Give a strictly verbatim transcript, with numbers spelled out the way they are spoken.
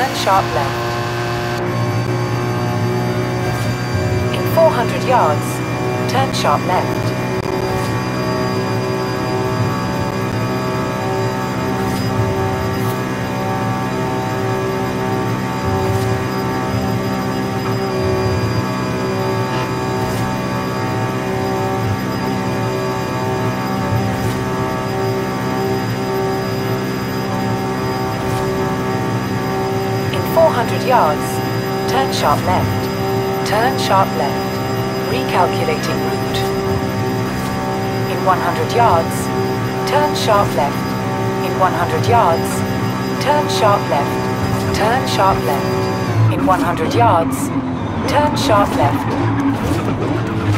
turn sharp left. In four hundred yards, turn sharp left. four hundred yards, turn sharp left, turn sharp left, recalculating route. In one hundred yards, turn sharp left, in one hundred yards, turn sharp left, turn sharp left, in one hundred yards, turn sharp left.